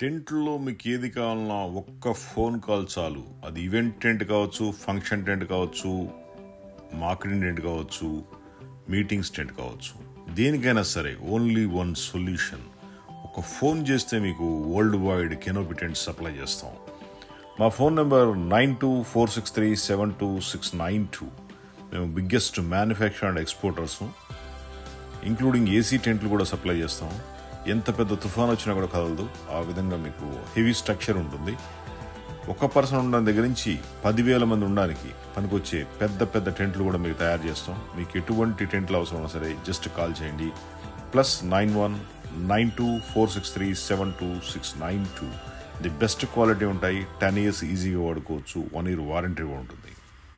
టెంట్లో మీకు ఏది కావాలన్నా ఒక్క ఫోన్ కాల్ చాలు. అది ఈవెంట్ టెంట్ కావచ్చు, ఫంక్షన్ టెంట్ కావచ్చు, మార్కెటింగ్ టెంట్ కావచ్చు, మీటింగ్స్ టెంట్ కావచ్చు, దేనికైనా సరే ఓన్లీ వన్ సొల్యూషన్. ఒక ఫోన్ చేస్తే మీకు world wide canopy tent supply చేస్తాం. మా ఫోన్ నెంబర్ 9246372692. మేము biggest manufacture and exporters, including AC టెంట్లు కూడా సప్లై చేస్తాం. ఎంత పెద్ద తుఫాన్ వచ్చినా కూడా కదలదు, ఆ విధంగా మీకు హెవీ స్ట్రక్చర్ ఉంటుంది. ఒక పర్సన్ ఉండడం దగ్గర నుంచి 10,000 మంది ఉండడానికి పనికొచ్చే పెద్ద పెద్ద టెంట్లు కూడా మీకు తయారు చేస్తాం. మీకు ఎటువంటి టెంట్లు అవసరం సరే జస్ట్ కాల్ చేయండి. +919246372692. ది బెస్ట్ క్వాలిటీ ఉంటాయి. 10 years ఈజీగా వాడుకోవచ్చు. 1 year వారంటీ కూడా ఉంటుంది.